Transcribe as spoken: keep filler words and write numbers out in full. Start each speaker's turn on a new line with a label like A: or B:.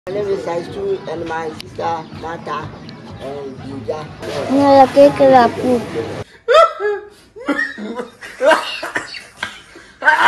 A: My name is Saistu and my sister Nata and Juja.
B: No, la que queda pu.